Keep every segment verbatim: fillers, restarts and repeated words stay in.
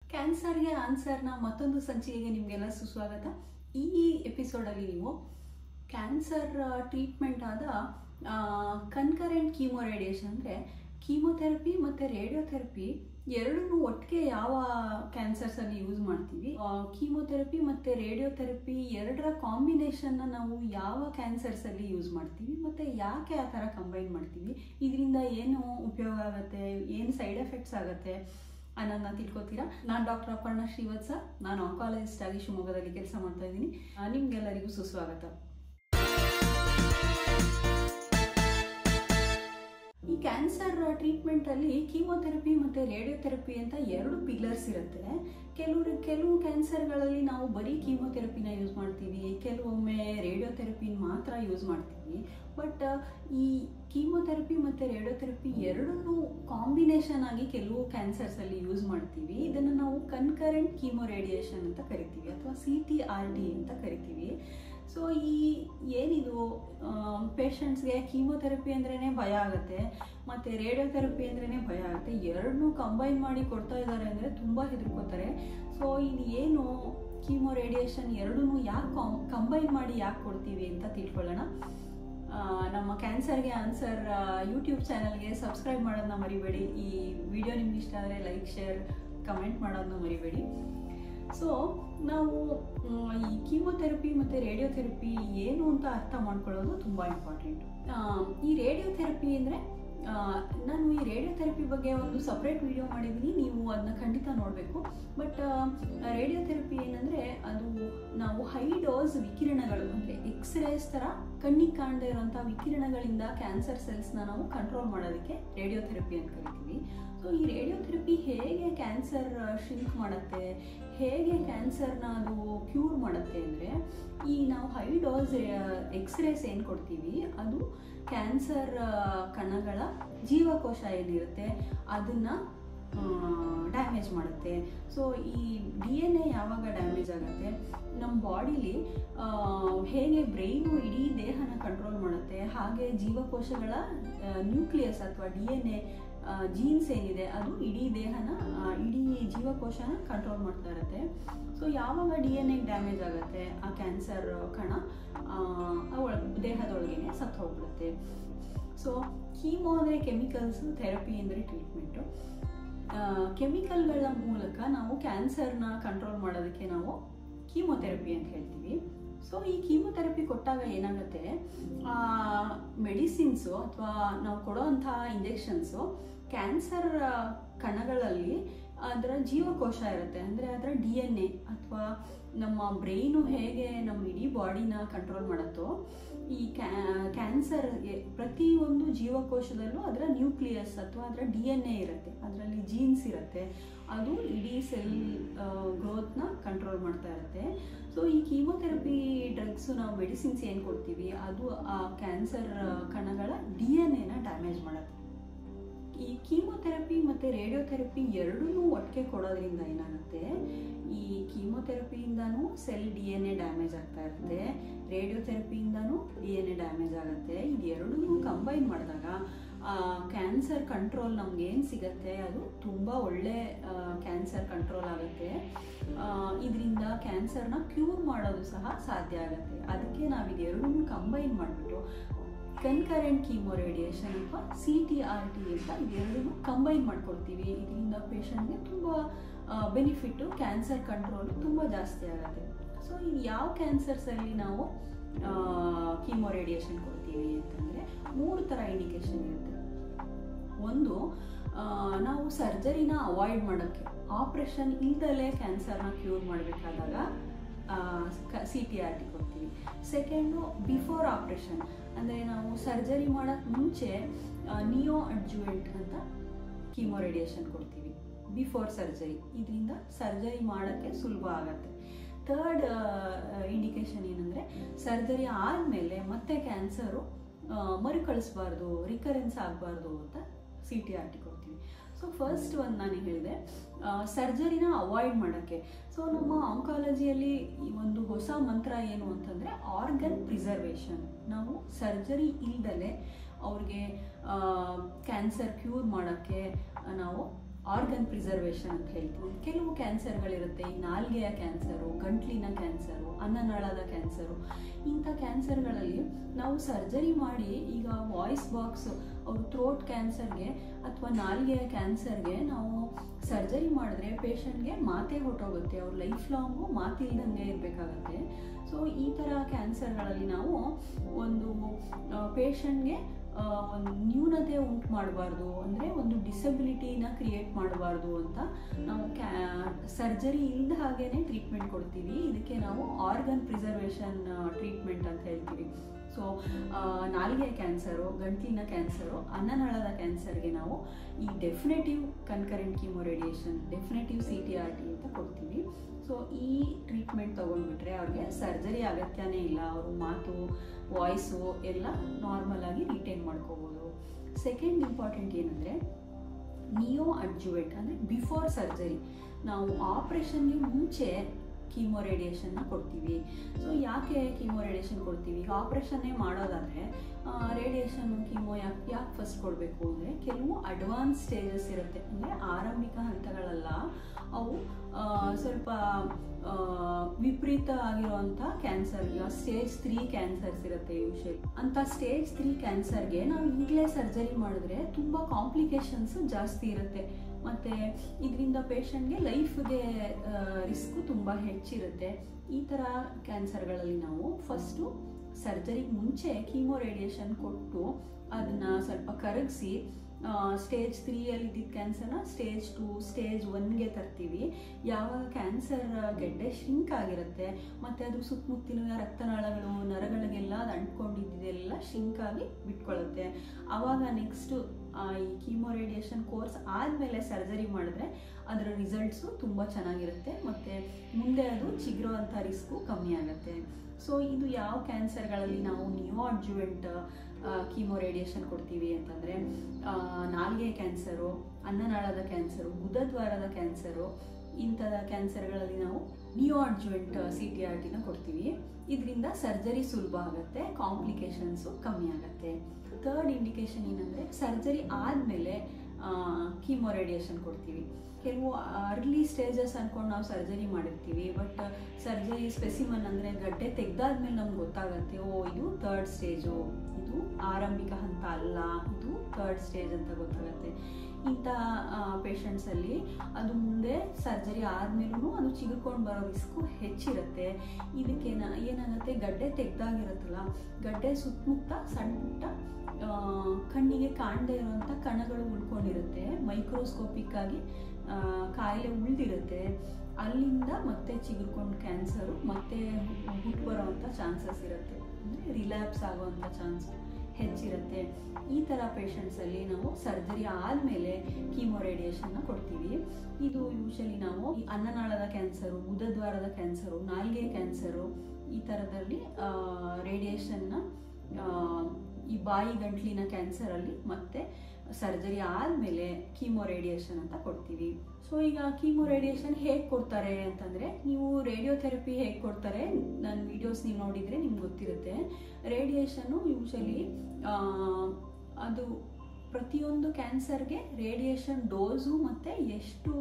ಕ್ಯಾನ್ಸರ್ಗೆ ಆನ್ಸರ್ನ ಮತ್ತೊಂದು ಸಂಚಿಕೆಗೆ ನಿಮಗೆಲ್ಲ ಸುಸ್ವಾಗತ. ಈ ಎಪಿಸೋಡಲ್ಲಿ ನೀವು ಕ್ಯಾನ್ಸರ್ ಟ್ರೀಟ್ಮೆಂಟ್ ಆದ ಕನ್ಕರೆಂಟ್ ಕೀಮೋ ರೇಡಿಯೇಷನ್ ಅಂದರೆ ಕೀಮೋಥೆರಪಿ ಮತ್ತು ರೇಡಿಯೋಥೆರಪಿ ಎರಡನ್ನೂ ಒಟ್ಟಿಗೆ ಯಾವ ಕ್ಯಾನ್ಸರ್ಸಲ್ಲಿ ಯೂಸ್ ಮಾಡ್ತೀವಿ, ಕೀಮೋಥೆರಪಿ ಮತ್ತು ರೇಡಿಯೋಥೆರಪಿ ಎರಡರ ಕಾಂಬಿನೇಷನ್ನ ನಾವು ಯಾವ ಕ್ಯಾನ್ಸರ್ಸಲ್ಲಿ ಯೂಸ್ ಮಾಡ್ತೀವಿ ಮತ್ತು ಯಾಕೆ ಆ ಥರ ಕಂಬೈನ್ ಮಾಡ್ತೀವಿ, ಇದರಿಂದ ಏನು ಉಪಯೋಗ ಆಗುತ್ತೆ, ಏನು ಸೈಡ್ ಎಫೆಕ್ಟ್ಸ್ ಆಗುತ್ತೆ ಅನ್ನೋದನ್ನ ತಿಳ್ಕೊತೀರಾ. ನಾನು ಡಾಕ್ಟರ್ ಅಪರ್ಣ ಶ್ರೀವತ್ಸ, ನಾನು ಆಂಕಾಲಜಿಸ್ಟ್ ಆಗಿ ಶಿವಮೊಗ್ಗದಲ್ಲಿ ಕೆಲಸ ಮಾಡ್ತಾ ಇದ್ದೀನಿ. ನಿಮ್ಗೆಲ್ಲರಿಗೂ ಸುಸ್ವಾಗತ. ಈ ಕ್ಯಾನ್ಸರ್ ಟ್ರೀಟ್ಮೆಂಟಲ್ಲಿ ಕೀಮೋಥೆರಪಿ ಮತ್ತು ರೇಡಿಯೋಥೆರಪಿ ಅಂತ ಎರಡು ಪಿಲ್ಲರ್ಸ್ ಇರುತ್ತೆ. ಕೆಲವರು ಕೆಲವು ಕ್ಯಾನ್ಸರ್ಗಳಲ್ಲಿ ನಾವು ಬರೀ ಕೀಮೋಥೆರಪಿನ ಯೂಸ್ ಮಾಡ್ತೀವಿ, ಕೆಲವೊಮ್ಮೆ ರೇಡಿಯೋಥೆರಪಿನ ಮಾತ್ರ ಯೂಸ್ ಮಾಡ್ತೀವಿ. ಬಟ್ ಈ ಕೀಮೋಥೆರಪಿ ಮತ್ತು ರೇಡಿಯೋಥೆರಪಿ ಎರಡನ್ನೂ ಕಾಂಬಿನೇಷನ್ ಆಗಿ ಕೆಲವು ಕ್ಯಾನ್ಸರ್ಸಲ್ಲಿ ಯೂಸ್ ಮಾಡ್ತೀವಿ. ಇದನ್ನು ನಾವು ಕನ್ಕರೆಂಟ್ ಕೀಮೋ ರೇಡಿಯೇಷನ್ ಅಂತ ಕರಿತೀವಿ ಅಥವಾ ಸಿ ಟಿ ಆರ್ ಟಿ ಅಂತ ಕರಿತೀವಿ. ಸೊ ಈ ಏನಿದು ಪೇಷಂಟ್ಸ್ಗೆ ಕೀಮೋಥೆರಪಿ ಅಂದ್ರೇ ಭಯ ಆಗುತ್ತೆ ಮತ್ತು ರೇಡಿಯೋಥೆರಪಿ ಅಂದ್ರೇ ಭಯ ಆಗುತ್ತೆ. ಎರಡನ್ನೂ ಕಂಬೈನ್ ಮಾಡಿ ಕೊಡ್ತಾ ಇದ್ದಾರೆ ಅಂದರೆ ತುಂಬ ಹೆದರ್ಕೋತಾರೆ. ಸೊ ಇದು ಏನು ಕೀಮೋ ರೇಡಿಯೇಷನ್ ಎರಡನ್ನೂ ಯಾಕೆ ಕಾಂ ಕಂಬೈನ್ ಮಾಡಿ ಯಾಕೆ ಕೊಡ್ತೀವಿ ಅಂತ ತಿಳ್ಕೊಳ್ಳೋಣ. ನಮ್ಮ ಕ್ಯಾನ್ಸರ್ಗೆ ಆನ್ಸರ್ ಯೂಟ್ಯೂಬ್ ಚಾನಲ್ಗೆ ಸಬ್ಸ್ಕ್ರೈಬ್ ಮಾಡೋದನ್ನ ಮರಿಬೇಡಿ. ಈ ವಿಡಿಯೋ ನಿಮ್ಗೆ ಇಷ್ಟ ಆದರೆ ಲೈಕ್, ಶೇರ್, ಕಮೆಂಟ್ ಮಾಡೋದನ್ನ ಮರಿಬೇಡಿ. ಸೊ ನಾವು ಈ ಕೀಮೋಥೆರಪಿ ಮತ್ತು ರೇಡಿಯೋಥೆರಪಿ ಏನು ಅಂತ ಅರ್ಥ ಮಾಡ್ಕೊಳ್ಳೋದು ತುಂಬ ಇಂಪಾರ್ಟೆಂಟ್. ಈ ರೇಡಿಯೋಥೆರಪಿ ಅಂದರೆ ನಾನು ಈ ರೇಡಿಯೋಥೆರಪಿ ಬಗ್ಗೆ ಒಂದು ಸಪ್ರೇಟ್ ವಿಡಿಯೋ ಮಾಡಿದ್ದೀನಿ, ನೀವು ಅದನ್ನ ಖಂಡಿತ ನೋಡಬೇಕು. ಬಟ್ ರೇಡಿಯೋಥೆರಪಿ ಏನಂದರೆ ಅದು ನಾವು ಹೈ ಡೋಸ್ ವಿಕಿರಣಗಳು ಅಂದರೆ ಎಕ್ಸ್ರೇಸ್ ಥರ ಕಣ್ಣಿಗೆ ಕಾಣದೇ ಇರೋಂಥ ವಿಕಿರಣಗಳಿಂದ ಕ್ಯಾನ್ಸರ್ ಸೆಲ್ಸ್ನ ನಾವು ಕಂಟ್ರೋಲ್ ಮಾಡೋದಕ್ಕೆ ರೇಡಿಯೋಥೆರಪಿ ಅಂತ ಕರಿತೀವಿ. ಸೊ ಈ ರೇಡಿಯೋಥೆರಪಿ ಹೇಗೆ ಕ್ಯಾನ್ಸರ್ ಶ್ರಿಂಕ್ ಮಾಡುತ್ತೆ, ಹೇಗೆ ಕ್ಯಾನ್ಸರ್ನ ಅದು ಕ್ಯೂರ್ ಮಾಡುತ್ತೆ ಅಂದರೆ, ಈ ನಾವು ಹೈ ಡೋಸ್ ಎಕ್ಸ್ರೇಸ್ ಏನು ಕೊಡ್ತೀವಿ ಅದು ಕ್ಯಾನ್ಸರ್ ಕಣಗಳ ಜೀವಕೋಶ ಏನಿರುತ್ತೆ ಅದನ್ನು ಡ್ಯಾಮೇಜ್ ಮಾಡುತ್ತೆ. ಸೊ ಈ ಡಿ ಎನ್ ಎ ಯಾವಾಗ ಡ್ಯಾಮೇಜ್ ಆಗುತ್ತೆ, ನಮ್ಮ ಬಾಡಿಲಿ ಹೇಗೆ ಬ್ರೈನು ಇಡೀ ದೇಹನ ಕಂಟ್ರೋಲ್ ಮಾಡುತ್ತೆ, ಹಾಗೆ ಜೀವಕೋಶಗಳ ನ್ಯೂಕ್ಲಿಯಸ್ ಅಥವಾ ಡಿ ಎನ್ ಎ ಜೀನ್ಸ್ ಏನಿದೆ ಅದು ಇಡೀ ದೇಹನ ಇಡೀ ಜೀವಕೋಶನ ಕಂಟ್ರೋಲ್ ಮಾಡ್ತಾ ಇರುತ್ತೆ. ಸೊ ಯಾವಾಗ ಡಿ ಎನ್ ಎಗೆ ಡ್ಯಾಮೇಜ್ ಆಗುತ್ತೆ ಆ ಕ್ಯಾನ್ಸರ್ ಕಣ ಒಳ ದೇಹದೊಳಗೇನೆ ಸತ್ತು ಹೋಗ್ಬಿಡುತ್ತೆ. ಸೊ ಕೀಮೋ ಅಂದರೆ ಕೆಮಿಕಲ್ಸು, ಥೆರಪಿ ಅಂದರೆ ಟ್ರೀಟ್ಮೆಂಟು. ಕೆಮಿಕಲ್ಗಳ ಮೂಲಕ ನಾವು ಕ್ಯಾನ್ಸರ್ನ ಕಂಟ್ರೋಲ್ ಮಾಡೋದಕ್ಕೆ ನಾವು ಕೀಮೋಥೆರಪಿ ಅಂತ ಹೇಳ್ತೀವಿ. ಸೊ ಈ ಕೀಮೋಥೆರಪಿ ಕೊಟ್ಟಾಗ ಏನಾಗುತ್ತೆ, ಮೆಡಿಸಿನ್ಸು ಅಥವಾ ನಾವು ಕೊಡೋವಂಥ ಇಂಜೆಕ್ಷನ್ಸು ಕ್ಯಾನ್ಸರ್ ಕಣಗಳಲ್ಲಿ ಅದರ ಜೀವಕೋಶ ಇರುತ್ತೆ, ಅಂದರೆ ಅದರ ಡಿ ಎನ್ ಎ ಅಥವಾ ನಮ್ಮ ಬ್ರೈನು ಹೇಗೆ ನಮ್ಮ ಇಡೀ ಬಾಡಿನ ಕಂಟ್ರೋಲ್ ಮಾಡುತ್ತೋ, ಈ ಕ್ಯಾನ್ಸರ್ ಪ್ರತಿಯೊಂದು ಜೀವಕೋಶದಲ್ಲೂ ಅದರ ನ್ಯೂಕ್ಲಿಯಸ್ ಅಥವಾ ಅದರ ಡಿ ಎನ್ ಎ ಇರುತ್ತೆ, ಅದರಲ್ಲಿ ಜೀನ್ಸ್ ಇರುತ್ತೆ, ಅದು ಇಡೀ ಸೆಲ್ ಗ್ರೋತ್ನ ಕಂಟ್ರೋಲ್ ಮಾಡ್ತಾ ಇರುತ್ತೆ. ಸೊ ಈ ಕೀಮೋಥೆರಪಿ ಡ್ರಗ್ಸು ನಾವು ಮೆಡಿಸಿನ್ಸ್ ಏನು ಕೊಡ್ತೀವಿ ಅದು ಆ ಕ್ಯಾನ್ಸರ್ ಕಣಗಳ ಡಿ ಎನ್ ಎನ ಡ್ಯಾಮೇಜ್ ಮಾಡುತ್ತೆ. ಈ ಕೀಮೋಥೆರಪಿ ಮತ್ತು ರೇಡಿಯೋಥೆರಪಿ ಎರಡನ್ನೂ ಒಟ್ಟಿಗೆ ಕೊಡೋದ್ರಿಂದ ಏನಾಗುತ್ತೆ, ಈ ಕೀಮೋಥೆರಪಿಯಿಂದನೂ cell D N A damage ಆಗ್ತಾ ಇರುತ್ತೆ, ರೇಡಿಯೋಥೆರಪಿಯಿಂದನೂ ಡಿ ಎನ್ ಎ ಡ್ಯಾಮೇಜ್ ಆಗುತ್ತೆ. ಇದು ಎರಡನ್ನೂ ಕಂಬೈನ್ ಮಾಡಿದಾಗ ಕ್ಯಾನ್ಸರ್ ಕಂಟ್ರೋಲ್ ನಮ್ಗೆ ಏನು ಸಿಗುತ್ತೆ ಅದು ತುಂಬ ಒಳ್ಳೆ ಕ್ಯಾನ್ಸರ್ ಕಂಟ್ರೋಲ್ ಆಗುತ್ತೆ. ಇದರಿಂದ ಕ್ಯಾನ್ಸರ್ನ ಕ್ಯೂರ್ ಮಾಡೋದು ಸಹ ಸಾಧ್ಯ ಆಗುತ್ತೆ. ಅದಕ್ಕೆ ನಾವು ಇದೆರಡನ್ನೂ ಕಂಬೈನ್ ಮಾಡಿಬಿಟ್ಟು ಕನ್ಕರೆಂಟ್ ಕೀಮೋ ರೇಡಿಯೇಷನ್ ಅಥವಾ ಸಿ ಟಿ ಆರ್ ಟಿ ಅಂತ ಇದೆರಡನ್ನೂ ಕಂಬೈನ್ ಮಾಡ್ಕೊಳ್ತೀವಿ. ಇದರಿಂದ ಪೇಷಂಟ್ಗೆ ತುಂಬ ಬೆನಿಫಿಟ್ಟು, ಕ್ಯಾನ್ಸರ್ ಕಂಟ್ರೋಲು ತುಂಬ ಜಾಸ್ತಿ ಆಗುತ್ತೆ. ಸೊ ಇದು ಯಾವ ಕ್ಯಾನ್ಸರ್ಸಲ್ಲಿ ನಾವು ಕೀಮೋ ರೇಡಿಯೇಷನ್ ಕೊಡ್ತೀವಿ ಅಂತಂದರೆ ಮೂರು ಥರ ಇಂಡಿಕೇಶನ್ ಇರುತ್ತೆ. ಒಂದು, ನಾವು ಸರ್ಜರಿನ ಅವಾಯ್ಡ್ ಮಾಡೋಕ್ಕೆ, ಆಪ್ರೇಷನ್ ಇಲ್ದಲೇ ಕ್ಯಾನ್ಸರ್ನ ಕ್ಯೂರ್ ಮಾಡಬೇಕಾದಾಗ ಸಿ ಟಿ ಆರ್ ಟಿ ಕೊಡ್ತೀವಿ. ಸೆಕೆಂಡು, ಬಿಫೋರ್ ಆಪ್ರೇಷನ್ ಅಂದರೆ ನಾವು ಸರ್ಜರಿ ಮಾಡೋಕ್ಕೆ ಮುಂಚೆ ನಿಯೋ ಅಡ್ಜುವೆಂಟ್ ಅಂತ ಕೀಮೋ ರೇಡಿಯೇಷನ್ ಕೊಡ್ತೀವಿ ಬಿಫೋರ್ ಸರ್ಜರಿ. ಇದರಿಂದ ಸರ್ಜರಿ ಮಾಡೋಕ್ಕೆ ಸುಲಭ ಆಗುತ್ತೆ. ಥರ್ಡ್ ಇಂಡಿಕೇಶನ್ ಏನಂದರೆ, ಸರ್ಜರಿ ಆದಮೇಲೆ ಮತ್ತೆ ಕ್ಯಾನ್ಸರು ಮರುಕಳಿಸ್ಬಾರ್ದು, ರಿಕರೆನ್ಸ್ ಆಗಬಾರ್ದು ಅಂತ ಸಿ ಟಿ ಆರ್ ಟಿ ಕೊಡ್ತೀವಿ. ಸೊ ಫಸ್ಟ್ ಒಂದು ನಾನು ಹೇಳಿದೆ ಸರ್ಜರಿನ ಅವಾಯ್ಡ್ ಮಾಡೋಕ್ಕೆ. ಸೊ ನಮ್ಮ ಆಂಕಾಲಜಿಯಲ್ಲಿ ಈ ಒಂದು ಹೊಸ ಮಂತ್ರ ಏನು ಅಂತಂದರೆ ಆರ್ಗನ್ ಪ್ರಿಸರ್ವೇಷನ್. ನಾವು ಸರ್ಜರಿ ಇಲ್ದಲೆ ಅವ್ರಿಗೆ ಕ್ಯಾನ್ಸರ್ ಕ್ಯೂರ್ ಮಾಡೋಕ್ಕೆ ನಾವು ಆರ್ಗನ್ ಪ್ರಿಸರ್ವೇಷನ್ ಅಂತ ಹೇಳ್ತೀವಿ. ಕೆಲವು ಕ್ಯಾನ್ಸರ್ಗಳಿರುತ್ತೆ, ಈ ನಾಲ್ಗೆಯ ಕ್ಯಾನ್ಸರು, ಗಂಟ್ಲಿನ ಕ್ಯಾನ್ಸರು, ಅನ್ನನಾಳದ ಕ್ಯಾನ್ಸರು. ಇಂಥ ಕ್ಯಾನ್ಸರ್ಗಳಲ್ಲಿ ನಾವು ಸರ್ಜರಿ ಮಾಡಿ, ಈಗ ವಾಯ್ಸ್ ಬಾಕ್ಸ್ ಅವರು ಥ್ರೋಟ್ ಕ್ಯಾನ್ಸರ್ಗೆ ಅಥವಾ ನಾಲ್ಗೆಯ ಕ್ಯಾನ್ಸರ್ಗೆ ನಾವು ಸರ್ಜರಿ ಮಾಡಿದ್ರೆ ಪೇಷಂಟ್ಗೆ ಮಾತೇ ಹೊರಟೋಗುತ್ತೆ, ಅವ್ರ ಲೈಫ್ ಲಾಂಗು ಮಾತಿಲ್ದಂಗೆ ಇರಬೇಕಾಗತ್ತೆ. ಸೊ ಈ ಥರ ಕ್ಯಾನ್ಸರ್ಗಳಲ್ಲಿ ನಾವು ಒಂದು ಪೇಷಂಟ್ಗೆ ಒಂದು ನ್ಯೂನತೆ ಉಂಟು ಮಾಡಬಾರ್ದು, ಅಂದರೆ ಒಂದು ಡಿಸಬಿಲಿಟಿನ ಕ್ರಿಯೇಟ್ ಮಾಡಬಾರ್ದು ಅಂತ ನಾವು ಕ್ಯಾ ಸರ್ಜರಿ ಇಲ್ಲದ ಹಾಗೇನೆ ಟ್ರೀಟ್ಮೆಂಟ್ ಕೊಡ್ತೀವಿ. ಇದಕ್ಕೆ ನಾವು ಆರ್ಗನ್ ಪ್ರಿಸರ್ವೇಷನ್ ಟ್ರೀಟ್ಮೆಂಟ್ ಅಂತ ಹೇಳ್ತೀವಿ. ಸೊ ನಾಲ್ಗೆ ಕ್ಯಾನ್ಸರು, ಗಂಟ್ಲಿನ ಕ್ಯಾನ್ಸರು, ಅನ್ನನಾಳದ ಕ್ಯಾನ್ಸರ್ಗೆ ನಾವು ಈ definitive concurrent chemo radiation, definitive C T R T ಅಂತ ಕೊಡ್ತೀವಿ. ಸೊ ಈ ಟ್ರೀಟ್ಮೆಂಟ್ ತೊಗೊಂಡ್ಬಿಟ್ರೆ ಅವ್ರಿಗೆ ಸರ್ಜರಿ ಅಗತ್ಯನೇ ಇಲ್ಲ, ಅವರು ಮಾತು, ವಾಯ್ಸು ಎಲ್ಲ ನಾರ್ಮಲ್ ಆಗಿ ರಿಟೈನ್ ಮಾಡ್ಕೋಬೋದು. ಸೆಕೆಂಡ್ ಇಂಪಾರ್ಟೆಂಟ್ ಏನಂದರೆ ನಿಯೋ ಅಡ್ಜುವೆಂಟ್, ಅಂದರೆ ಬಿಫೋರ್ ಸರ್ಜರಿ. ನಾವು ಆಪ್ರೇಷನ್ಗೆ ಮುಂಚೆ ಕೀಮೋ ರೇಡಿಯೇಷನ್ನ ಕೊಡ್ತೀವಿ. ಸೊ ಯಾಕೆ ಕೀಮೋ ರೇಡಿಯೇಷನ್ ಕೊಡ್ತೀವಿ? ಈಗ ಆಪ್ರೇಷನ್ನೇ ಮಾಡೋದಾದರೆ ರೇಡಿಯೇಷನ್ನು ಕೀಮೋ ಯಾಕೆ ಯಾಕೆ ಫಸ್ಟ್ ಕೊಡಬೇಕು ಅಂದರೆ, ಕೆಲವು ಅಡ್ವಾನ್ಸ್ ಸ್ಟೇಜಸ್ ಇರುತ್ತೆ, ಅಂದರೆ ಆರಂಭಿಕ ಹಂತಗಳಲ್ಲ, ಅವು ಸ್ವಲ್ಪ ವಿಪರೀತ ಆಗಿರುವಂಥ ಕ್ಯಾನ್ಸರ್, ಸ್ಟೇಜ್ ತ್ರೀ ಕ್ಯಾನ್ಸರ್ಸ್ ಇರುತ್ತೆ ಯೂಶಲಿ. ಅಂಥ ಸ್ಟೇಜ್ ತ್ರೀ ಕ್ಯಾನ್ಸರ್ಗೆ ನಾವು ಈಗಲೇ ಸರ್ಜರಿ ಮಾಡಿದ್ರೆ ತುಂಬ ಕಾಂಪ್ಲಿಕೇಶನ್ಸ್ ಜಾಸ್ತಿ ಇರುತ್ತೆ, ಮತ್ತು ಇದರಿಂದ ಪೇಷಂಟ್ಗೆ ಲೈಫ್ಗೆ ರಿಸ್ಕು ತುಂಬ ಹೆಚ್ಚಿರುತ್ತೆ. ಈ ಥರ ಕ್ಯಾನ್ಸರ್ಗಳಲ್ಲಿ ನಾವು ಫಸ್ಟು ಸರ್ಜರಿಗೆ ಮುಂಚೆ ಕೀಮೋ ರೇಡಿಯೇಷನ್ ಕೊಟ್ಟು ಅದನ್ನು ಸ್ವಲ್ಪ ಕರಗಿಸಿ ಸ್ಟೇಜ್ ತ್ರೀಯಲ್ಲಿ ಇದ್ದಿದ್ದ ಕ್ಯಾನ್ಸರ್ನ ಸ್ಟೇಜ್ ಟು ಸ್ಟೇಜ್ ಒನ್ಗೆ ತರ್ತೀವಿ. ಯಾವಾಗ ಕ್ಯಾನ್ಸರ್ ಗೆಡ್ಡೆ ಶಿಂಕ್ ಆಗಿರುತ್ತೆ ಮತ್ತು ಅದು ಸುತ್ತಮುತ್ತಲಿನ ರಕ್ತನಾಳಗಳು, ನರಗಳಿಗೆಲ್ಲ ಅದು ಅಂಟ್ಕೊಂಡಿದ್ದೆಲ್ಲ ಶಿಂಕ್ ಆಗಿ ಬಿಟ್ಕೊಳ್ಳುತ್ತೆ. ಆವಾಗ ನೆಕ್ಸ್ಟು ಈ ಕೀಮೋ ರೇಡಿಯೇಷನ್ ಕೋರ್ಸ್ ಆದಮೇಲೆ ಸರ್ಜರಿ ಮಾಡಿದ್ರೆ ಅದರ ರಿಸಲ್ಟ್ಸು ತುಂಬ ಚೆನ್ನಾಗಿರುತ್ತೆ ಮತ್ತು ಮುಂದೆ ಅದು ಚಿಗುರುವಂಥ ರಿಸ್ಕು ಕಮ್ಮಿ ಆಗುತ್ತೆ. ಸೊ ಇದು ಯಾವ ಕ್ಯಾನ್ಸರ್ಗಳಲ್ಲಿ ನಾವು ನಿಯೋ ಅಡ್ಜುವೆಂಟ್ ಕೀಮೋ ರೇಡಿಯೇಷನ್ ಕೊಡ್ತೀವಿ ಅಂತಂದರೆ, ನಾಲ್ಗೆ ಕ್ಯಾನ್ಸರು, ಅನ್ನನಾಳದ ಕ್ಯಾನ್ಸರು, ಗುದದ್ವಾರದ ಕ್ಯಾನ್ಸರು, ಇಂಥದ ಕ್ಯಾನ್ಸರ್ಗಳಲ್ಲಿ ನಾವು neoadjuvant C T R ಟಿನ ಕೊಡ್ತೀವಿ. ಇದರಿಂದ ಸರ್ಜರಿ ಸುಲಭ ಆಗುತ್ತೆ, ಕಾಂಪ್ಲಿಕೇಶನ್ಸು ಕಮ್ಮಿ ಆಗುತ್ತೆ. ಥರ್ಡ್ ಇಂಡಿಕೇಶನ್ ಏನಂದರೆ, ಸರ್ಜರಿ ಆದಮೇಲೆ ಕೀಮೋ ರೇಡಿಯೇಷನ್ ಕೊಡ್ತೀವಿ. ಕೆಲವು ಅರ್ಲಿ ಸ್ಟೇಜಸ್ ಅಂದ್ಕೊಂಡು ನಾವು ಸರ್ಜರಿ ಮಾಡಿರ್ತೀವಿ, ಬಟ್ ಸರ್ಜರಿ ಸ್ಪೆಸಿಮನ್ ಅಂದರೆ ಗಡ್ಡೆ ತೆಗೆದಾದ್ಮೇಲೆ ನಮ್ಗೆ ಗೊತ್ತಾಗುತ್ತೆ, ಓ ಇದು ಥರ್ಡ್ ಸ್ಟೇಜು, ಇದು ಆರಂಭಿಕ ಹಂತ ಅಲ್ಲ, ಇದು ಥರ್ಡ್ ಸ್ಟೇಜ್ ಅಂತ ಗೊತ್ತಾಗುತ್ತೆ. ಇಂಥ ಪೇಷಂಟ್ಸಲ್ಲಿ ಅದು ಮುಂದೆ ಸರ್ಜರಿ ಆದಮೇಲೂ ಅದು ಚಿಗುರ್ಕೊಂಡು ಬರೋ ರಿಸ್ಕು ಹೆಚ್ಚಿರುತ್ತೆ. ಇದಕ್ಕೇನ ಏನಾಗುತ್ತೆ, ಗಡ್ಡೆ ತೆಗೆದಾಗಿರುತ್ತಲ್ಲ, ಗಡ್ಡೆ ಸುತ್ತಮುತ್ತ ಸಣ್ಣ ಪುಟ್ಟ ಕಣ್ಣಿಗೆ ಕಾಣದೇ ಇರುವಂಥ ಕಣಗಳು ಉಳ್ಕೊಂಡಿರುತ್ತೆ, ಮೈಕ್ರೋಸ್ಕೋಪಿಕ್ ಆಗಿ ಕಾಯಿಲೆ ಉಳಿದಿರುತ್ತೆ. ಅಲ್ಲಿಂದ ಮತ್ತೆ ಚಿಗುರ್ಕೊಂಡು ಕ್ಯಾನ್ಸರು ಮತ್ತೆ ಹುಟ್ಟು ಬರೋವಂಥ ಚಾನ್ಸಸ್ ಇರುತ್ತೆ, ಅಂದರೆ ರಿಲ್ಯಾಪ್ಸ್ ಆಗೋವಂಥ ಚಾನ್ಸ್ ಹೆಚ್ಚಿರುತ್ತೆ. ಈ ಥರ ಪೇಷಂಟ್ಸಲ್ಲಿ ನಾವು ಸರ್ಜರಿ ಆದಮೇಲೆ ಕೀಮೋ ರೇಡಿಯೇಷನ್ನ ಕೊಡ್ತೀವಿ. ಇದು ಯೂಶಲಿ ನಾವು ಈ ಅನ್ನನಾಳದ ಕ್ಯಾನ್ಸರು, ಗುದದ್ವಾರದ ಕ್ಯಾನ್ಸರು, ನಾಲ್ಗೆ ಕ್ಯಾನ್ಸರು, ಈ ಥರದಲ್ಲಿ ರೇಡಿಯೇಷನ್ನ ಈ ಬಾಯಿ ಗಂಟ್ಲಿನ ಕ್ಯಾನ್ಸರಲ್ಲಿ ಮತ್ತೆ ಸರ್ಜರಿ ಆದಮೇಲೆ ಕೀಮೋ ರೇಡಿಯೇಷನ್ ಅಂತ ಕೊಡ್ತೀವಿ. ಸೊ ಈಗ ಕೀಮೋ ರೇಡಿಯೇಷನ್ ಹೇಗೆ ಕೊಡ್ತಾರೆ ಅಂತಂದರೆ, ನೀವು ರೇಡಿಯೋಥೆರಪಿ ಹೇಗೆ ಕೊಡ್ತಾರೆ ನನ್ನ ವೀಡಿಯೋಸ್ ನೀವು ನೋಡಿದರೆ ನಿಮ್ಗೆ ಗೊತ್ತಿರುತ್ತೆ. ರೇಡಿಯೇಷನ್ನು ಯೂಶಲಿ ಅದು ಪ್ರತಿಯೊಂದು ಕ್ಯಾನ್ಸರ್ಗೆ ರೇಡಿಯೇಷನ್ ಡೋಸು ಮತ್ತು ಎಷ್ಟು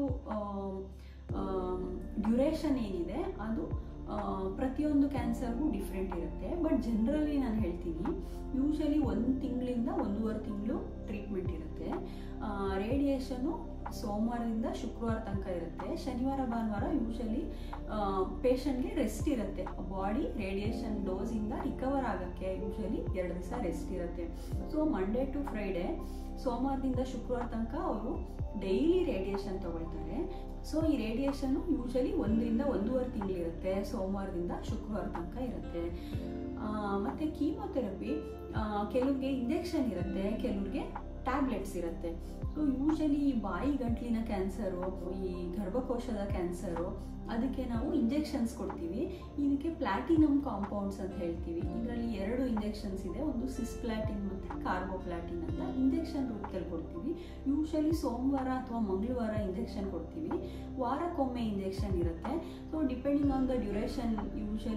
ಡ್ಯೂರೇಷನ್ ಏನಿದೆ ಅದು ಪ್ರತಿಯೊಂದು ಕ್ಯಾನ್ಸರ್ಗೂ ಡಿಫ್ರೆಂಟ್ ಇರುತ್ತೆ. ಬಟ್ ಜನರಲಿ ನಾನು ಹೇಳ್ತೀನಿ, ಯೂಶಲಿ ಒಂದು ತಿಂಗಳಿಂದ ಒಂದೂವರೆ ತಿಂಗಳು ಟ್ರೀಟ್ಮೆಂಟ್ ಇರುತ್ತೆ. ರೇಡಿಯೇಷನ್ನು ಸೋಮವಾರದಿಂದ ಶುಕ್ರವಾರ ತನಕ ಇರುತ್ತೆ. ಶನಿವಾರ ಭಾನುವಾರ ಯೂಶಲಿ ಪೇಷಂಟ್ಗೆ ರೆಸ್ಟ್ ಇರುತ್ತೆ, ಬಾಡಿ ರೇಡಿಯೇಷನ್ ಡೋಸಿಂದ ರಿಕವರ್ ಆಗೋಕ್ಕೆ ಯೂಶಲಿ ಎರಡು ದಿವಸ ರೆಸ್ಟ್ ಇರುತ್ತೆ. ಸೊ ಮಂಡೇ ಟು ಫ್ರೈಡೇ, ಸೋಮವಾರದಿಂದ ಶುಕ್ರವಾರ ತನಕ ಅವರು ಡೈಲಿ ರೇಡಿಯೇಷನ್ ತಗೊಳ್ತಾರೆ. ಸೊ ಈ ರೇಡಿಯೇಷನ್ನು ಯೂಶಲಿ ಒಂದರಿಂದ ಒಂದೂವರೆ ತಿಂಗಳಿರುತ್ತೆ, ಸೋಮವಾರದಿಂದ ಶುಕ್ರವಾರ ತನಕ ಇರುತ್ತೆ. ಮತ್ತು ಕೀಮೋಥೆರಪಿ ಕೆಲವ್ರಿಗೆ ಇಂಜೆಕ್ಷನ್ ಇರುತ್ತೆ, ಕೆಲವ್ರಿಗೆ ಟ್ಯಾಬ್ಲೆಟ್ಸ್ ಇರುತ್ತೆ. ಸೊ ಯೂಶಲಿ ಈ ಬಾಯಿ ಗಂಟ್ಲಿನ ಕ್ಯಾನ್ಸರು, ಈ ಗರ್ಭಕೋಶದ ಕ್ಯಾನ್ಸರು, ಅದಕ್ಕೆ ನಾವು ಇಂಜೆಕ್ಷನ್ಸ್ ಕೊಡ್ತೀವಿ. ಇದಕ್ಕೆ ಪ್ಲಾಟಿನಮ್ ಕಾಂಪೌಂಡ್ಸ್ ಅಂತ ಹೇಳ್ತೀವಿ. ಇದರಲ್ಲಿ ಎರಡು ಇಂಜೆಕ್ಷನ್ಸ್ ಇದೆ, ಒಂದು ಸಿಸ್ಪ್ಲಾಟಿನ್ ಮತ್ತು ಕಾರ್ಬೋಪ್ಲಾಟಿನ್ ಅಂತ ಇಂಜೆಕ್ಷನ್ ರೂಪದಲ್ಲಿ ಕೊಡ್ತೀವಿ. ಯೂಶಲಿ ಸೋಮವಾರ ಅಥವಾ ಮಂಗಳವಾರ ಇಂಜೆಕ್ಷನ್ ಕೊಡ್ತೀವಿ, ವಾರಕ್ಕೊಮ್ಮೆ ಇಂಜೆಕ್ಷನ್ ಇರುತ್ತೆ. So depending on the duration usually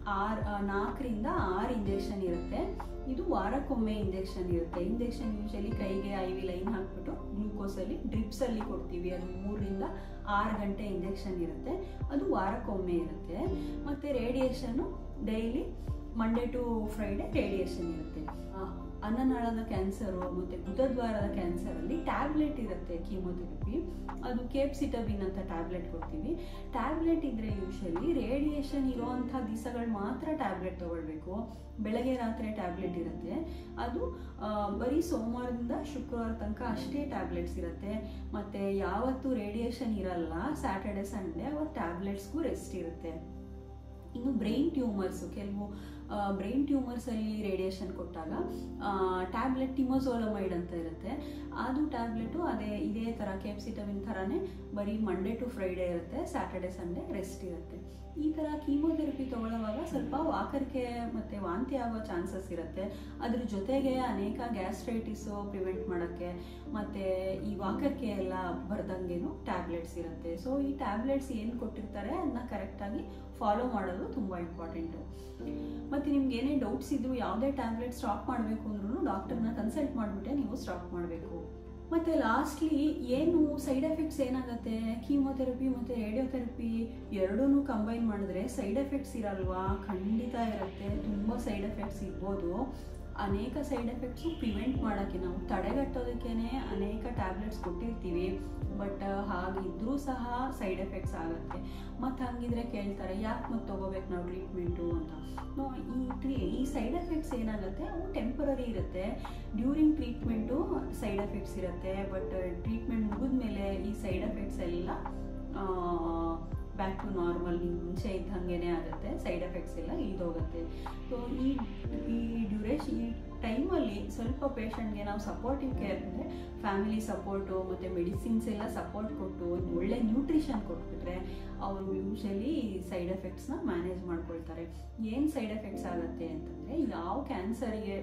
ಆರು ನಾಲ್ಕರಿಂದ ಆರು ಇಂಜೆಕ್ಷನ್ ಇರುತ್ತೆ. ಇದು ವಾರಕ್ಕೊಮ್ಮೆ ಇಂಜೆಕ್ಷನ್ ಇರುತ್ತೆ. ಇಂಜೆಕ್ಷನ್ ಯೂಶಲಿ ಕೈಗೆ ಐ ವಿ ಲೈನ್ ಹಾಕ್ಬಿಟ್ಟು ಗ್ಲೂಕೋಸಲ್ಲಿ ಡ್ರಿಪ್ಸಲ್ಲಿ ಕೊಡ್ತೀವಿ. ಅದು ಮೂರರಿಂದ ಆರು ಗಂಟೆ ಇಂಜೆಕ್ಷನ್ ಇರುತ್ತೆ. ಅದು ವಾರಕ್ಕೊಮ್ಮೆ ಇರುತ್ತೆ. ಮತ್ತು radiation daily Monday to Friday radiation ಇರುತ್ತೆ. ಅನ್ನನಾಳದ ಕ್ಯಾನ್ಸರು ಮತ್ತು ಗುದದ್ವಾರದ ಕ್ಯಾನ್ಸರಲ್ಲಿ ಟ್ಯಾಬ್ಲೆಟ್ ಇರುತ್ತೆ ಕೀಮೋಥೆರಪಿ. ಅದು ಕೇಪ್ಸಿಟಬಿನ್ ಅಂತ ಟ್ಯಾಬ್ಲೆಟ್ ಕೊಡ್ತೀವಿ. ಟ್ಯಾಬ್ಲೆಟ್ ಇದ್ದರೆ ಯೂಶಲಿ ರೇಡಿಯೇಷನ್ ಇರೋವಂಥ ದಿವಸಗಳು ಮಾತ್ರ ಟ್ಯಾಬ್ಲೆಟ್ ತೊಗೊಳ್ಬೇಕು. ಬೆಳಗ್ಗೆ ರಾತ್ರಿ ಟ್ಯಾಬ್ಲೆಟ್ ಇರುತ್ತೆ. ಅದು ಬರೀ ಸೋಮವಾರದಿಂದ ಶುಕ್ರವಾರ ತನಕ ಅಷ್ಟೇ ಟ್ಯಾಬ್ಲೆಟ್ಸ್ ಇರುತ್ತೆ. ಮತ್ತು ಯಾವತ್ತು ರೇಡಿಯೇಷನ್ ಇರಲ್ಲ ಸ್ಯಾಟರ್ಡೆ ಸಂಡೇ ಅವತ್ತು ಟ್ಯಾಬ್ಲೆಟ್ಸ್ಗೂ ರೆಸ್ಟ್ ಇರುತ್ತೆ. ಇನ್ನು ಬ್ರೈನ್ ಟ್ಯೂಮರ್ಸು, ಕೆಲವು ಬ್ರೈನ್ ಟ್ಯೂಮರ್ಸಲ್ಲಿ ರೇಡಿಯೇಷನ್ ಕೊಟ್ಟಾಗ ಟ್ಯಾಬ್ಲೆಟ್ ಟಿಮೋಸೋಲಮೈಡ್ ಅಂತ ಇರುತ್ತೆ. ಅದು ಟ್ಯಾಬ್ಲೆಟು ಅದೇ ಇದೇ ಥರ ಕೇಪ್ಸಿಟಮಿನ್ ಥರನೇ ಬರೀ ಮಂಡೇ ಟು ಫ್ರೈಡೇ ಇರುತ್ತೆ. ಸ್ಯಾಟರ್ಡೆ ಸಂಡೇ ರೆಸ್ಟ್ ಇರುತ್ತೆ. ಈ ಥರ ಕೀಮೋಥೆರಪಿ ತೊಗೊಳ್ಳೋವಾಗ ಸ್ವಲ್ಪ ವಾಕರಿಕೆ ಮತ್ತು ವಾಂತಿ ಆಗೋ ಚಾನ್ಸಸ್ ಇರುತ್ತೆ. ಅದ್ರ ಜೊತೆಗೆ ಅನೇಕ ಗ್ಯಾಸ್ಟ್ರೈಟಿಸು ಪ್ರಿವೆಂಟ್ ಮಾಡೋಕ್ಕೆ ಮತ್ತು ಈ ವಾಕರಿಕೆ ಎಲ್ಲ ಬರ್ದಂಗೆನೂ ಟ್ಯಾಬ್ಲೆಟ್ಸ್ ಇರುತ್ತೆ. ಸೊ ಈ ಟ್ಯಾಬ್ಲೆಟ್ಸ್ ಏನು ಕೊಟ್ಟಿರ್ತಾರೆ ಅದನ್ನ ಕರೆಕ್ಟಾಗಿ ಫಾಲೋ ಮಾಡೋದು ತುಂಬ ಇಂಪಾರ್ಟೆಂಟು. ಮತ್ತು ನಿಮ್ಗೆ ಏನೇ ಡೌಟ್ಸ್ ಇದ್ದರೂ ಯಾವುದೇ ಟ್ಯಾಬ್ಲೆಟ್ ಸ್ಟಾಪ್ ಮಾಡಬೇಕು ಅಂದ್ರೂ ಡಾಕ್ಟರ್ನ ಕನ್ಸಲ್ಟ್ ಮಾಡಿಬಿಟ್ಟೆ ನೀವು ಸ್ಟಾಪ್ ಮಾಡಬೇಕು. ಮತ್ತು ಲಾಸ್ಟ್ಲಿ ಏನು ಸೈಡ್ ಎಫೆಕ್ಟ್ಸ್ ಏನಾಗುತ್ತೆ, ಕೀಮೋಥೆರಪಿ ಮತ್ತು ರೇಡಿಯೋಥೆರಪಿ ಎರಡೂ ಕಂಬೈನ್ ಮಾಡಿದ್ರೆ ಸೈಡ್ ಎಫೆಕ್ಟ್ಸ್ ಇರಲ್ವಾ? ಖಂಡಿತ ಇರುತ್ತೆ. ತುಂಬ ಸೈಡ್ ಎಫೆಕ್ಟ್ಸ್ ಇರ್ಬೋದು. ಅನೇಕ ಸೈಡ್ ಎಫೆಕ್ಟ್ಸು ಪ್ರಿವೆಂಟ್ ಮಾಡೋಕ್ಕೆ, ನಾವು ತಡೆಗಟ್ಟೋದಕ್ಕೇ ಅನೇಕ ಟ್ಯಾಬ್ಲೆಟ್ಸ್ ಕೊಟ್ಟಿರ್ತೀವಿ. ಬಟ್ ಹಾಗಿದ್ರೂ ಸಹ ಸೈಡ್ ಎಫೆಕ್ಟ್ಸ್ ಆಗುತ್ತೆ. ಮತ್ತು ಹಂಗಿದ್ರೆ ಕೇಳ್ತಾರೆ ಯಾಕೆ ಮತ್ತೆ ತೊಗೋಬೇಕು ನಾವು ಟ್ರೀಟ್ಮೆಂಟು ಅಂತ. ನೋ, ಈ ಟ್ರೀ ಈ ಸೈಡ್ ಎಫೆಕ್ಟ್ಸ್ ಏನಾಗುತ್ತೆ ಅವು ಟೆಂಪರರಿ ಇರುತ್ತೆ. ಡ್ಯೂರಿಂಗ್ ಟ್ರೀಟ್ಮೆಂಟು ಸೈಡ್ ಎಫೆಕ್ಟ್ಸ್ ಇರುತ್ತೆ. ಬಟ್ ಟ್ರೀಟ್ಮೆಂಟ್ ಮುಗಿದ್ಮೇಲೆ ಈ ಸೈಡ್ ಎಫೆಕ್ಟ್ಸ್ ಎಲ್ಲ ಬ್ಯಾಕ್ ಟು ನಾರ್ಮಲ್, ನೀವು ಮುಂಚೆ ಇದ್ದಂಗೆ ಆಗುತ್ತೆ. ಸೈಡ್ ಎಫೆಕ್ಟ್ಸ್ ಎಲ್ಲ ಇಳಿದೋಗುತ್ತೆ. ಸೊ ಈ ಈ ಡ್ಯೂರೇಷನ್ ಈ ಟೈಮಲ್ಲಿ ಸ್ವಲ್ಪ ಪೇಷಂಟ್ಗೆ ನಾವು ಸಪೋರ್ಟಿವ್ ಕೇರ್ ಅಂದರೆ ಫ್ಯಾಮಿಲಿ ಸಪೋರ್ಟು ಮತ್ತು ಮೆಡಿಸಿನ್ಸ್ ಎಲ್ಲ ಸಪೋರ್ಟ್ ಕೊಟ್ಟು ಒಳ್ಳೆ ನ್ಯೂಟ್ರಿಷನ್ ಕೊಟ್ಬಿಟ್ರೆ ಅವರು ಯೂಶಲಿ ಸೈಡ್ ಎಫೆಕ್ಟ್ಸ್ನ ಮ್ಯಾನೇಜ್ ಮಾಡ್ಕೊಳ್ತಾರೆ. ಏನು ಸೈಡ್ ಎಫೆಕ್ಟ್ಸ್ ಆಗುತ್ತೆ ಅಂತಂದರೆ, ಯಾವ ಕ್ಯಾನ್ಸರಿಗೆ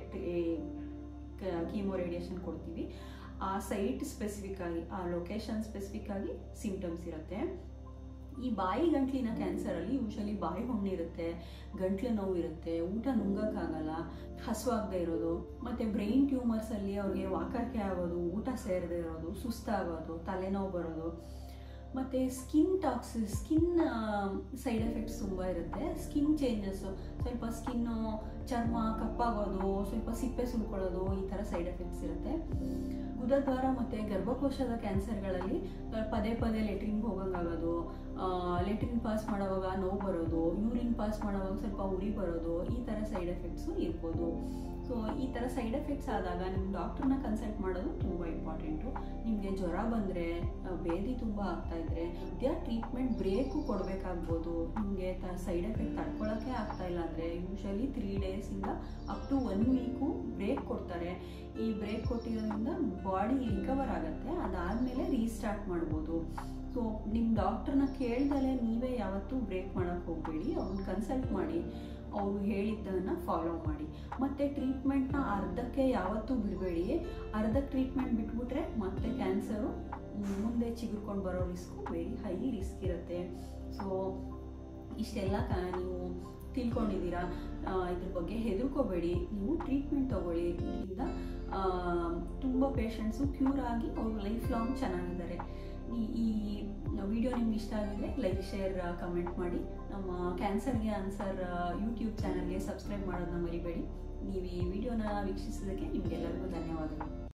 ಕೀಮೋ ರೇಡಿಯೇಷನ್ ಕೊಡ್ತೀವಿ ಆ ಸೈಟ್ ಸ್ಪೆಸಿಫಿಕ್ ಆಗಿ, ಆ ಲೊಕೇಶನ್ ಸ್ಪೆಸಿಫಿಕ್ ಆಗಿ ಸಿಂಪ್ಟಮ್ಸ್ ಇರುತ್ತೆ. ಈ ಬಾಯಿ ಗಂಟ್ಲಿನ ಕ್ಯಾನ್ಸರಲ್ಲಿ ಯೂಶಲಿ ಬಾಯಿ ಹುಣ್ಣಿರುತ್ತೆ, ಗಂಟ್ಲು ನೋವು ಇರುತ್ತೆ, ಊಟ ನುಂಗಕ್ಕಾಗಲ್ಲ, ಹಸುವಾಗದೆ ಇರೋದು. ಮತ್ತು ಬ್ರೈನ್ ಟ್ಯೂಮರ್ಸಲ್ಲಿ ಅವ್ರಿಗೆ ವಾಕರಿಕೆ ಆಗೋದು, ಊಟ ಸೇರದೆ ಇರೋದು, ಸುಸ್ತಾಗೋದು, ತಲೆನೋವು ಬರೋದು. ಮತ್ತು skin toxic skin side effects ತುಂಬ ಇರುತ್ತೆ. ಸ್ಕಿನ್ ಚೇಂಜಸ್ಸು, ಸ್ವಲ್ಪ ಸ್ಕಿನ್ನು ಚರ್ಮ ಕಪ್ಪಾಗೋದು, ಸ್ವಲ್ಪ ಸಿಪ್ಪೆ ಸುಲ್ಕೊಳ್ಳೋದು, ಈ ಥರ ಸೈಡ್ ಎಫೆಕ್ಟ್ಸ್ ಇರುತ್ತೆ. ಗುದದ್ವಾರ ಮತ್ತು ಗರ್ಭಕೋಶದ ಕ್ಯಾನ್ಸರ್ಗಳಲ್ಲಿ ಪದೇ ಪದೇ ಲೆಟ್ರಿನ್ಗೆ ಹೋಗೋಂಗಾಗೋದು, ಲೆಟ್ರಿನ್ ಪಾಸ್ ಮಾಡೋವಾಗ ನೋವು ಬರೋದು, ಯೂರಿನ್ ಪಾಸ್ ಮಾಡೋವಾಗ ಸ್ವಲ್ಪ ಉರಿ ಬರೋದು, ಈ ಥರ ಸೈಡ್ ಎಫೆಕ್ಟ್ಸು ಇರ್ಬೋದು. ಸೊ ಈ ಥರ ಸೈಡ್ ಎಫೆಕ್ಟ್ಸ್ ಆದಾಗ ನಿಮ್ಮ ಡಾಕ್ಟ್ರನ್ನ ಕನ್ಸಲ್ಟ್ ಮಾಡೋದು ತುಂಬ ಇಂಪಾರ್ಟೆಂಟು. ನಿಮಗೆ ಜ್ವರ ಬಂದರೆ, ಬೇದಿ ತುಂಬ ಆಗ್ತಾಯಿದ್ರೆ ಮಧ್ಯ ಟ್ರೀಟ್ಮೆಂಟ್ ಬ್ರೇಕು ಕೊಡಬೇಕಾಗ್ಬೋದು. ನಿಮಗೆ ತ ಸೈಡ್ ಎಫೆಕ್ಟ್ ತಡ್ಕೊಳ್ಳೋಕ್ಕೆ ಆಗ್ತಾಯಿಲ್ಲ ಅಂದರೆ ಯೂಶಲಿ ತ್ರೀ ಡೇಸಿಂದ up to one week break ಕೊಡ್ತಾರೆ. ಈ ಬ್ರೇಕ್ ಕೊಟ್ಟಿರೋದ್ರಿಂದ ಬಾಡಿ ರಿಕವರ್ ಆಗುತ್ತೆ. ಅದಾದಮೇಲೆ ರೀಸ್ಟಾರ್ಟ್ ಮಾಡ್ಬೋದು. ಸೊ ನಿಮ್ಮ ಡಾಕ್ಟ್ರನ್ನ ಕೇಳ್ದಲೇ ನೀವೇ ಯಾವತ್ತೂ ಬ್ರೇಕ್ ಮಾಡೋಕ್ಕೆ ಹೋಗಬೇಡಿ. ಅವ್ರನ್ನ ಕನ್ಸಲ್ಟ್ ಮಾಡಿ, ಅವರು ಹೇಳಿದ್ದನ್ನು ಫಾಲೋ ಮಾಡಿ. ಮತ್ತು ಟ್ರೀಟ್ಮೆಂಟ್ನ ಅರ್ಧಕ್ಕೆ ಯಾವತ್ತೂ ಬಿಡಬೇಡಿ. ಅರ್ಧಕ್ಕೆ ಟ್ರೀಟ್ಮೆಂಟ್ ಬಿಟ್ಬಿಟ್ರೆ ಮತ್ತೆ ಕ್ಯಾನ್ಸರು ಮುಂದೆ ಚಿಗುರ್ಕೊಂಡು ಬರೋ ರಿಸ್ಕು ವೆರಿ ಹೈ ರಿಸ್ಕ್ ಇರುತ್ತೆ. ಸೊ ಇಷ್ಟೆಲ್ಲ ಕ ನೀವು ತಿಳ್ಕೊಂಡಿದ್ದೀರಾ. ಇದ್ರ ಬಗ್ಗೆ ಹೆದರ್ಕೋಬೇಡಿ, ನೀವು ಟ್ರೀಟ್ಮೆಂಟ್ ತೊಗೊಳ್ಳಿ. ಇದರಿಂದ ತುಂಬ ಪೇಷಂಟ್ಸು ಕ್ಯೂರ್ ಆಗಿ ಅವರು ಲೈಫ್ ಲಾಂಗ್ ಚೆನ್ನಾಗಿದ್ದಾರೆ. ಈ ಈ ವಿಡಿಯೋ ನಿಮ್ಗೆ ಇಷ್ಟ ಆಗಿದ್ರೆ ಲೈಕ್, ಶೇರ್, ಕಮೆಂಟ್ ಮಾಡಿ. ನಮ್ಮ ಕ್ಯಾನ್ಸರ್ಗೆ ಆನ್ಸರ್ ಯೂಟ್ಯೂಬ್ ಚಾನಲ್ಗೆ ಸಬ್ಸ್ಕ್ರೈಬ್ ಮಾಡೋದನ್ನ ಮರಿಬೇಡಿ. ನೀವು ಈ ವಿಡಿಯೋನ ವೀಕ್ಷಿಸೋದಕ್ಕೆ ನಿಮಗೆಲ್ಲರಿಗೂ ಧನ್ಯವಾದಗಳು.